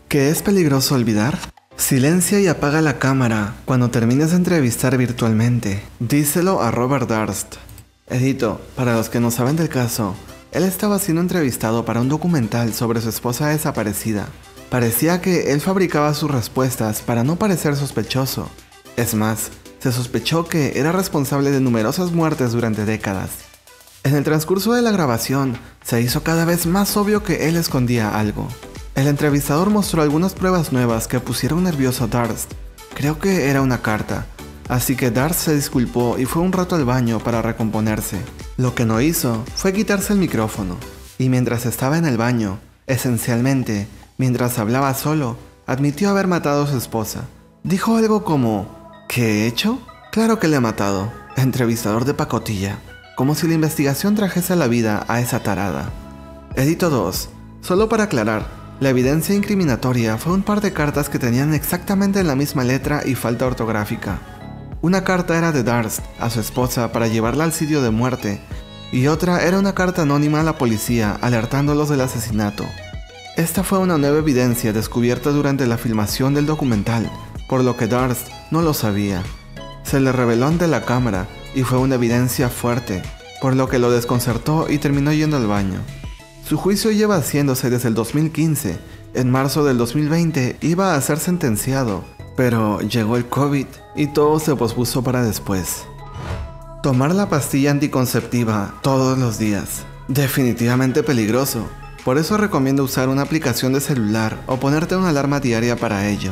¿Que es peligroso olvidar? Silencia y apaga la cámara cuando termines de entrevistar virtualmente. Díselo a Robert Durst. Edito, para los que no saben del caso, él estaba siendo entrevistado para un documental sobre su esposa desaparecida. Parecía que él fabricaba sus respuestas para no parecer sospechoso. Es más, se sospechó que era responsable de numerosas muertes durante décadas. En el transcurso de la grabación, se hizo cada vez más obvio que él escondía algo. El entrevistador mostró algunas pruebas nuevas que pusieron nervioso a Durst. Creo que era una carta, así que Durst se disculpó y fue un rato al baño para recomponerse. Lo que no hizo fue quitarse el micrófono, y mientras estaba en el baño, esencialmente, mientras hablaba solo, admitió haber matado a su esposa. Dijo algo como, ¿qué he hecho? Claro que le he matado, entrevistador de pacotilla, como si la investigación trajese a la vida a esa tarada. Edito 2, solo para aclarar. La evidencia incriminatoria fue un par de cartas que tenían exactamente la misma letra y falta ortográfica. Una carta era de Durst a su esposa para llevarla al sitio de muerte, y otra era una carta anónima a la policía alertándolos del asesinato. Esta fue una nueva evidencia descubierta durante la filmación del documental, por lo que Durst no lo sabía. Se le reveló ante la cámara y fue una evidencia fuerte, por lo que lo desconcertó y terminó yendo al baño. Su juicio lleva haciéndose desde el 2015. En marzo del 2020 iba a ser sentenciado, pero llegó el COVID y todo se pospuso para después. Tomar la pastilla anticonceptiva todos los días. Definitivamente peligroso. Por eso recomiendo usar una aplicación de celular o ponerte una alarma diaria para ello.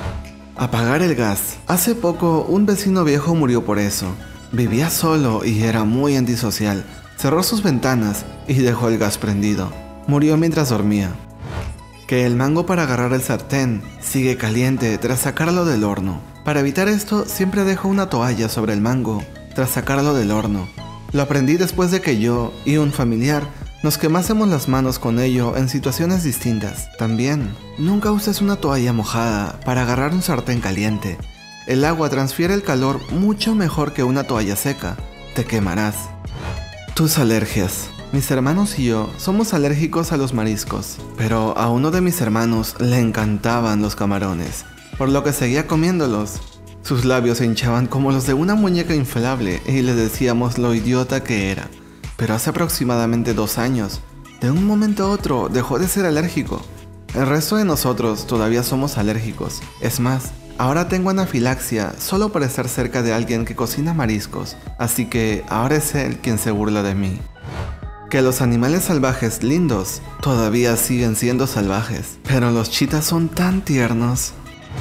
Apagar el gas. Hace poco un vecino viejo murió por eso. Vivía solo y era muy antisocial. Cerró sus ventanas y dejó el gas prendido. Murió mientras dormía. Que el mango para agarrar el sartén sigue caliente tras sacarlo del horno. Para evitar esto, siempre dejo una toalla sobre el mango tras sacarlo del horno. Lo aprendí después de que yo y un familiar nos quemásemos las manos con ello en situaciones distintas. También, nunca uses una toalla mojada para agarrar un sartén caliente. El agua transfiere el calor mucho mejor que una toalla seca. Te quemarás. Tus alergias. Mis hermanos y yo somos alérgicos a los mariscos, pero a uno de mis hermanos le encantaban los camarones, por lo que seguía comiéndolos. Sus labios se hinchaban como los de una muñeca inflable y le decíamos lo idiota que era. Pero hace aproximadamente 2 años, de un momento a otro dejó de ser alérgico. El resto de nosotros todavía somos alérgicos. Es más, ahora tengo anafilaxia solo por estar cerca de alguien que cocina mariscos, así que ahora es él quien se burla de mí. Que los animales salvajes lindos todavía siguen siendo salvajes, pero los chitas son tan tiernos.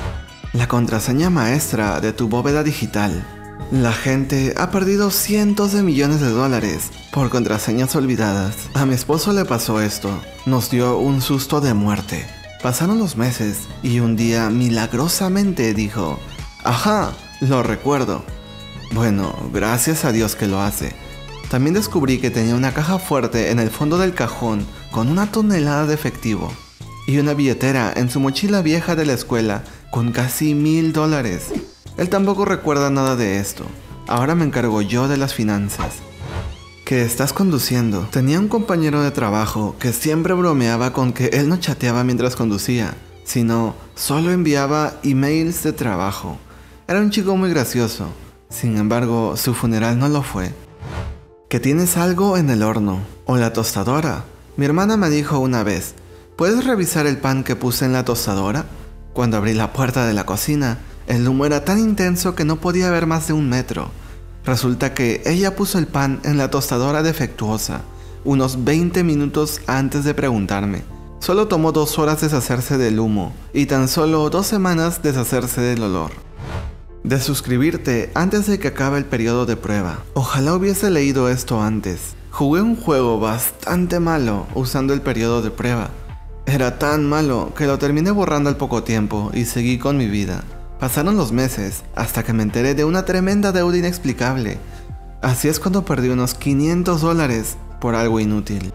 La contraseña maestra de tu bóveda digital. La gente ha perdido cientos de millones de dólares por contraseñas olvidadas. A mi esposo le pasó esto, nos dio un susto de muerte. Pasaron los meses y un día milagrosamente dijo, ¡ajá! Lo recuerdo. Bueno, gracias a Dios que lo hace. También descubrí que tenía una caja fuerte en el fondo del cajón con 1 tonelada de efectivo y una billetera en su mochila vieja de la escuela con casi $1000. Él tampoco recuerda nada de esto. Ahora me encargo yo de las finanzas. Que estás conduciendo. Tenía un compañero de trabajo que siempre bromeaba con que él no chateaba mientras conducía, sino solo enviaba emails de trabajo. Era un chico muy gracioso. Sin embargo, su funeral no lo fue. Que tienes algo en el horno o la tostadora. Mi hermana me dijo una vez, ¿puedes revisar el pan que puse en la tostadora? Cuando abrí la puerta de la cocina, el humo era tan intenso que no podía ver más de 1 metro. Resulta que ella puso el pan en la tostadora defectuosa, unos 20 minutos antes de preguntarme. Solo tomó 2 horas deshacerse del humo y tan solo 2 semanas deshacerse del olor. De suscribirte antes de que acabe el periodo de prueba. Ojalá hubiese leído esto antes. Jugué un juego bastante malo usando el periodo de prueba. Era tan malo que lo terminé borrando al poco tiempo y seguí con mi vida. Pasaron los meses hasta que me enteré de una tremenda deuda inexplicable. Así es cuando perdí unos $500 por algo inútil.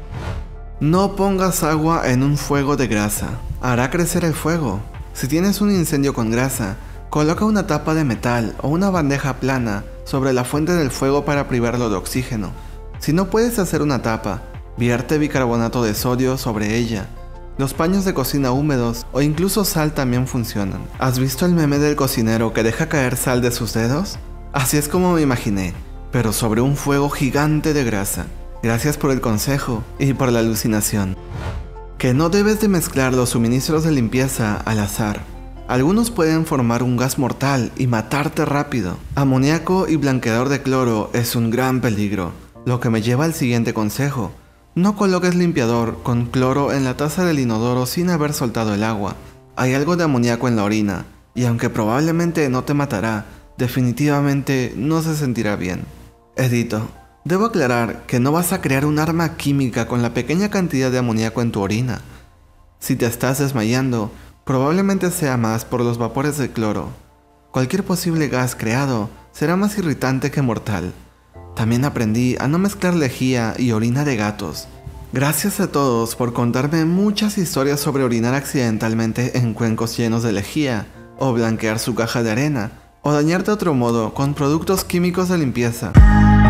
No pongas agua en un fuego de grasa. Hará crecer el fuego. Si tienes un incendio con grasa, coloca una tapa de metal o una bandeja plana sobre la fuente del fuego para privarlo de oxígeno. Si no puedes hacer una tapa, vierte bicarbonato de sodio sobre ella. Los paños de cocina húmedos o incluso sal también funcionan. ¿Has visto el meme del cocinero que deja caer sal de sus dedos? Así es como me imaginé, pero sobre un fuego gigante de grasa. Gracias por el consejo y por la alucinación. Que no debes de mezclar los suministros de limpieza al azar. Algunos pueden formar un gas mortal y matarte rápido. Amoníaco y blanqueador de cloro es un gran peligro, lo que me lleva al siguiente consejo. No coloques limpiador con cloro en la taza del inodoro sin haber soltado el agua. Hay algo de amoníaco en la orina, y aunque probablemente no te matará, definitivamente no se sentirá bien. Edito. Debo aclarar que no vas a crear un arma química con la pequeña cantidad de amoníaco en tu orina. Si te estás desmayando, probablemente sea más por los vapores de cloro. Cualquier posible gas creado será más irritante que mortal. También aprendí a no mezclar lejía y orina de gatos. Gracias a todos por contarme muchas historias sobre orinar accidentalmente en cuencos llenos de lejía, o blanquear su caja de arena, o dañar de otro modo con productos químicos de limpieza.